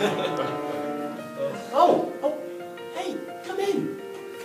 Oh, hey, come in.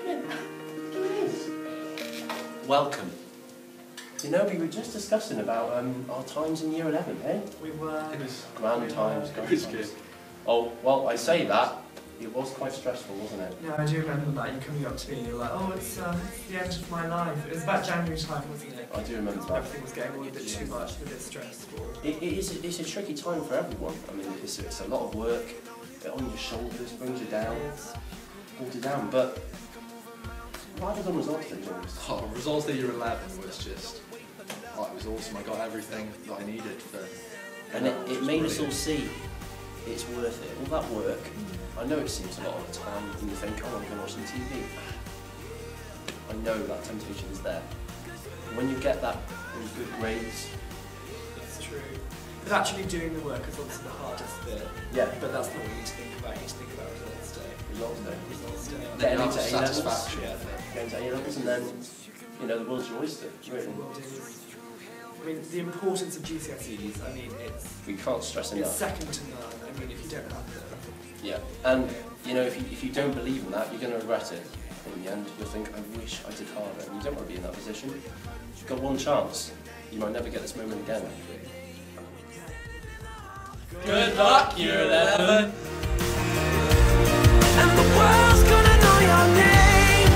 Welcome. You know, we were just discussing about our times in year 11, eh? We were. It was grand times, grand It was times. Oh, well, I say that. It was quite stressful, wasn't it? Yeah, I do remember that. You coming up to me and you were like, oh, it's the end of my life. It was about January time, wasn't it? I do remember that. Everything was getting all a bit too much, a bit stressful. It's a tricky time for everyone. I mean, it's a lot of work. It on your shoulders, brings you down, pulls you down. But why have you done results day, James? Oh, results day year 11 was just, oh, it was awesome. I got everything that I needed for. And it made us all see it's worth it. All that work. I know it seems a lot of the time, and you think, oh, I'm going to watch some TV. I know that temptation is there. When you get that in good grades. It's true. But actually doing the work is obviously the hardest bit. Yeah. But that's not what you need to think about. You need to think about results day. Results day. Results day. Getting into A-levels. Satisfaction. Getting to A-levels, and then, you know, the world's your oyster, really. I mean, the importance of GCSEs, I mean, We can't stress it's enough. second to none. I mean, if you don't have them. Yeah, and you know, if you don't believe in that, you're going to regret it. In the end, you'll think, I wish I did harder. And you don't want to be in that position. You've got one chance. You might never get this moment again. Good luck, year 11! And the world's gonna know your name.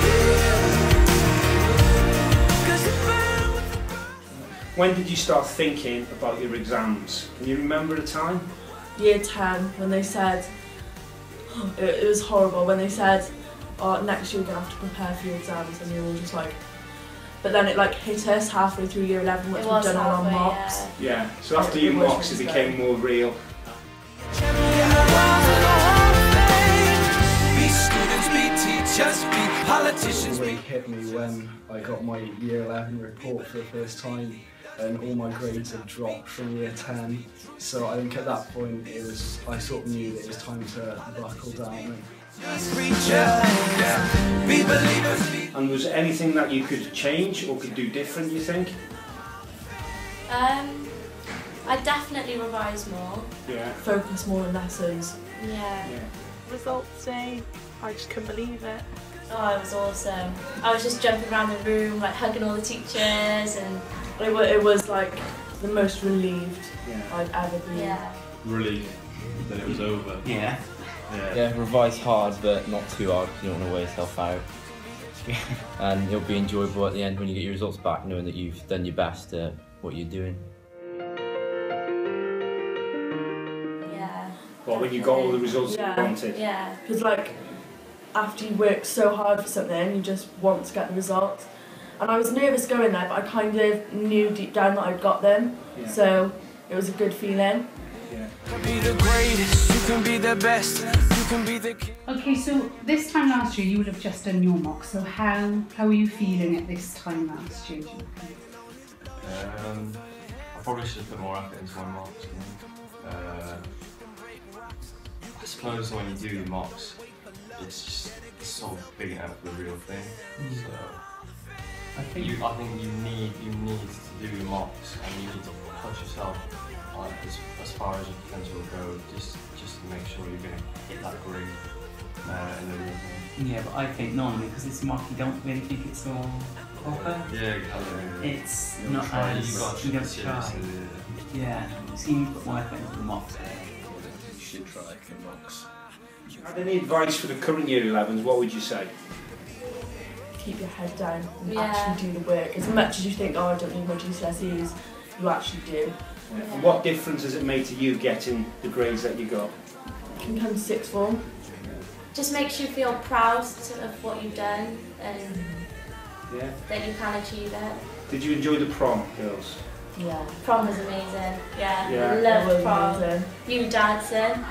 'Cause you burn with the When did you start thinking about your exams? Can you remember a time? Year 10, when they said, it was horrible, when they said, oh, next year you're going to have to prepare for your exams, and you're all just like, but then it like hit us halfway through year 11, which we've done all our mocks. Yeah, so after your mocks it became more real. Be students, be teachers, be politicians, It really hit me when I got my year 11 report for the first time and all my grades had dropped from year 10. So I think at that point I sort of knew that it was time to buckle down. And was there anything that you could change or could do different, you think? I definitely revise more. Yeah. Focus more on lessons. Yeah. Results day, I just couldn't believe it. Oh, it was awesome. I was just jumping around the room, like hugging all the teachers, and it was like the most relieved I've ever been. yeah. Relief that it was over. Yeah, revise hard but not too hard because you don't want to wear yourself out. And it'll be enjoyable at the end when you get your results back, knowing that you've done your best at what you're doing. Yeah. Well, when you got all the results you wanted. Yeah. Because like, after you work so hard for something, you just want to get the results. And I was nervous going there, but I kind of knew deep down that I'd got them. Yeah. So it was a good feeling. Yeah. be the greatest, you can be the best, you can be the king. Okay, so this time last year you would have just done your mock, so how are you feeling at this time last year, do you reckon? I probably should have put more effort into my mocks. I suppose when you do your mocks, it's so big out for the real thing. So I think you need to do your mocks, and you need to push yourself as far as your potential will go, just to make sure you're going to hit that grade in the real thing. Yeah, but I think normally, because it's a mock, you don't really think it's all proper. Yeah, exactly. It's you not try, as, you don't try. seriously. Yeah, you seem to put more effort into the mocks. You should try the mocks. Had any advice for the current year 11s, what would you say? Keep your head down and actually do the work. As much as you think, oh, I don't need my GCSEs, you actually do. Yeah. And what difference has it made to you getting the grades that you got? You can come to sixth form. Just makes you feel proud of what you've done and that you can achieve it. Did you enjoy the prom, girls? Yeah. Prom was amazing. Yeah. Yeah. I loved prom. Amazing. You dancing.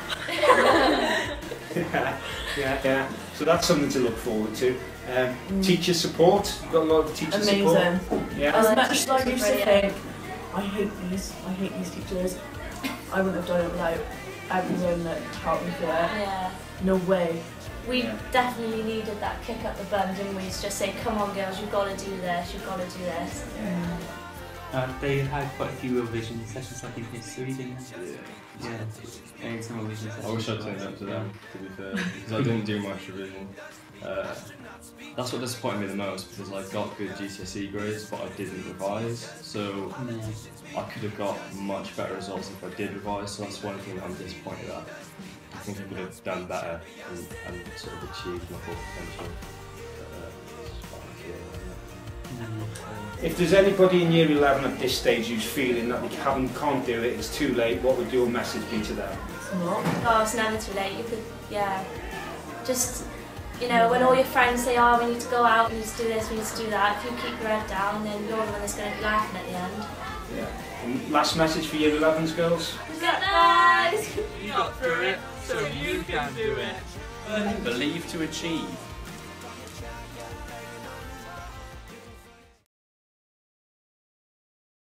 Yeah. So that's something to look forward to. Teacher support. You've got a lot of teacher support. Amazing. Yeah. As much as I used to think, I hate these teachers, I wouldn't have done it without everyone that helped me through it. Yeah. No way. We definitely needed that kick up the bum, didn't we? To just say, come on girls, you've got to do this, you've got to do this. They had quite a few revision sessions, I think, history, didn't they? Yeah. And some revision sessions. I wish I'd turned up to them, to be fair, because I didn't do much revision. That's what disappointed me the most, because I got good GCSE grades, but I didn't revise. So I could have got much better results if I did revise. So that's one thing that I'm disappointed at. I think I could have done better and sort of achieved my full potential. If there's anybody in year 11 at this stage who's feeling that they can't do it, it's too late, what would your message be to them? Oh, it's never too late. You could, just, you know, when all your friends say, oh, we need to go out, we need to do this, we need to do that, if you keep your head down, then you're the one that's going to be laughing at the end. Yeah. And last message for year 11s, girls? Good guys! You got through it, so you can do it. Believe to achieve.